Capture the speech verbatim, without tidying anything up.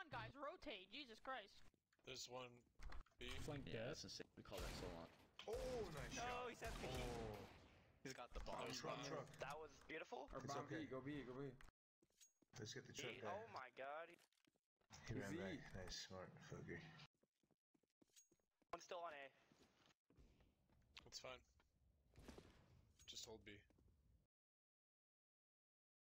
on, guys, rotate. Jesus Christ. There's one B. Flank Yeah, dead. that's insane. We call that so long. Oh, nice No, shot. he's at me. Oh, He's got the bomb. oh truck, truck. That was beautiful. Or It's bomb okay. B, go B, go B. Let's get the truck He, back. oh my god. He ran Z. back. Nice, smart, fucker. One's still on A. It's fine. Just hold B.